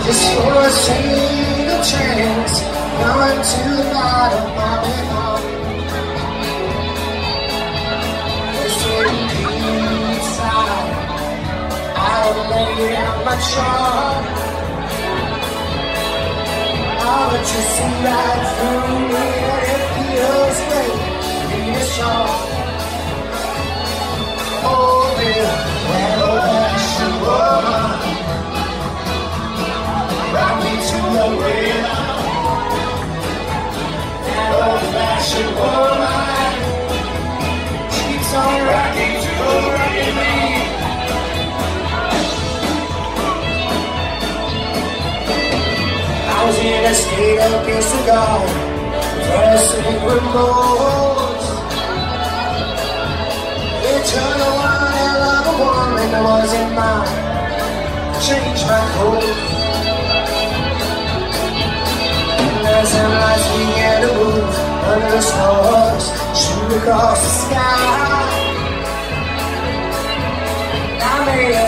just for a single chance, going to the bottom of it all. There's sitting inside, I'll lay out my charm. Oh, but you see right through me, and it feels great to be a song. Oh, dear, that old-fashioned woman, rock me to the rhythm. That old-fashioned woman keeps on rocking me. I was in a state of disregard, pressing remorse. It took a while of a woman that wasn't mine to change my course. And as some lights began to move under the stars, shoot across the sky, I made